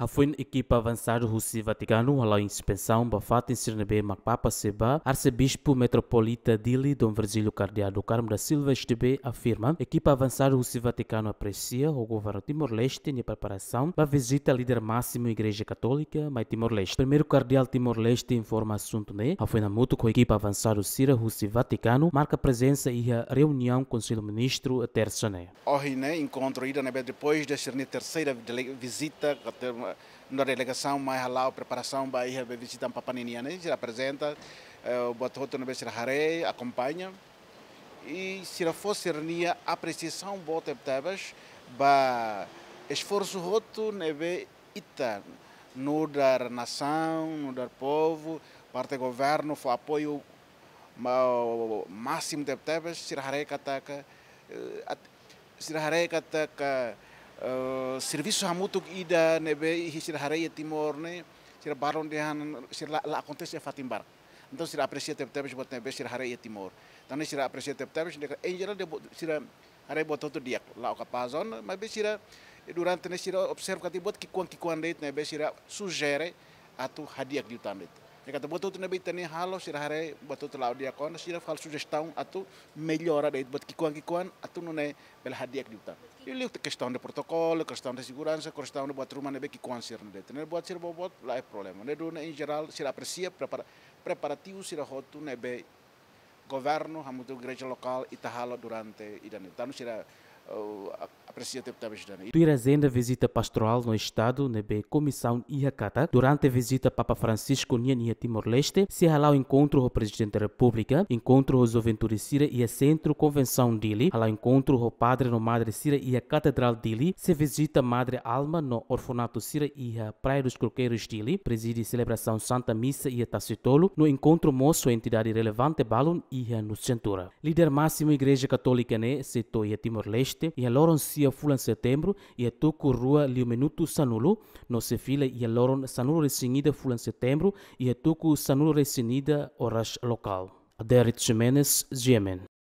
Foi uma equipa avançada Rússia Vaticano, a inspeção, bafata em Sirnebe, Macpapa Seba, arcebispo metropolita Dili, Dom Virgílio Cardeal do Carmo da Silva Estebe, afirma, equipa avançada Rússia Vaticano aprecia o governo Timor-Leste em preparação para a visita líder máximo Igreja Católica, mas Timor-Leste. Primeiro cardeal Timor-Leste informa assunto, né? Foi na mútua com a equipa avançada Sira Rússia Vaticano, marca presença e a reunião com o Conselho-Ministro terça, né? Hoje, né, encontro ida depois de ser a terceira visita na delegação, mais lá a preparação para ir visitar Papaninia, né? Se apresenta, o Bototo no Besser Harei acompanha e se fosse a apreciação bota tebas ba esforço roto neve ita no dar nação, no dar povo, parte do governo, foi apoio máximo de tebas, se Harei kataka serviço hamutuk ida nebe hisir Harei Timor ne sira baron dehan sira la acontece fatimbar. Então sira aprecia tebes bot nebe sira Harei Timor. Então sira aprecia tebes em geral de sira Harei bot todo dia lá o capazon, mas be sira durante ne sira observa que bot que quando deit nebe sira sugere atu hadiah di utan. Jika tu botou na beita nem halo sira Harei botou lá o dia quando sira fal sugestão atu melhora deit bot que quando atu não é bel hadiah di utan. E questão de protocolo, questão de segurança, questão de botar uma nebe que concerne deit. Ne bot sira bot lá é problema. Ne do em geral sira aprecia preparativo sira hotu nebe governo hamutu igreja local itahalo durante idan. Então sira aprecia tebes dani. Tuirazenda visita pastoral no estado nebe comissão Iacata durante a visita Papa Francisco Nia Timor-Leste se halou encontro o presidente da República, encontro o Juventude Sira e a Centro Convenção Dili, halou encontro o padre no Madre Sira e a Catedral Dili, se visita Madre Alma no Orfanato Sira e a Praia dos Croqueiros Dili, preside celebração Santa Missa e a Tacitolo, no encontro moço a entidade relevante Balun e a no Centura. Líder máximo Igreja Católica ne setor e a Timor-Leste e a Loron Sia Fulan Setembro e a Tucu Rua Liu Minuto Sanulu, no se fila e a Loron Sanulu Resinida Fulan Setembro e a Tucu Sanulu Resinida Horas Local. Aderit Jimenez, GMN.